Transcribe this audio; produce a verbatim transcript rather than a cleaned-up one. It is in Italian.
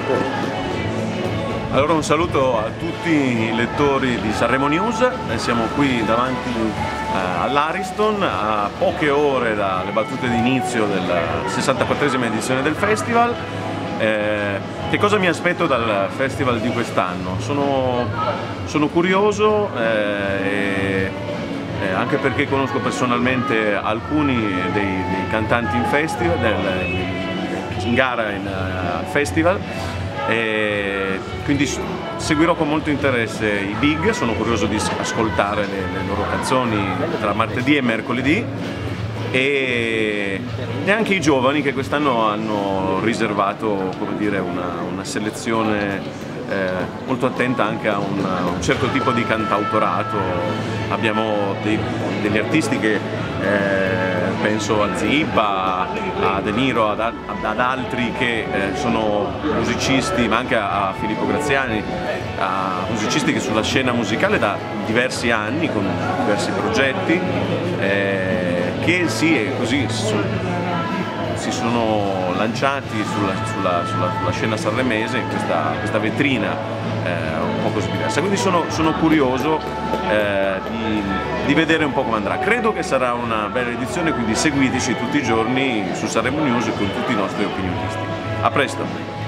Allora un saluto a tutti i lettori di Sanremo News, siamo qui davanti eh, all'Ariston a poche ore dalle battute d'inizio della sessantaquattresima edizione del festival. Eh, che cosa mi aspetto dal festival di quest'anno? Sono, sono curioso eh, e, eh, anche perché conosco personalmente alcuni dei, dei cantanti in festival, del, in gara in uh, festival. E quindi seguirò con molto interesse i big, sono curioso di ascoltare le, le loro canzoni tra martedì e mercoledì e, e anche i giovani che quest'anno hanno riservato, come dire, una, una selezione eh, molto attenta anche a un, a un certo tipo di cantautorato. Abbiamo dei, degli artisti che eh, penso a Zippa, a De Niro, ad, ad altri che eh, sono musicisti, ma anche a, a Filippo Graziani, a musicisti che sulla scena musicale da diversi anni, con diversi progetti, eh, che sì, è così, su, si sono lanciati sulla, sulla, sulla, sulla scena sanremese in questa, questa vetrina eh, un po' così diversa. Quindi sono, sono curioso eh, di, di vedere un po' come andrà. Credo che sarà una bella edizione, quindi seguiteci tutti i giorni su Sanremo News con tutti i nostri opinionisti. A presto!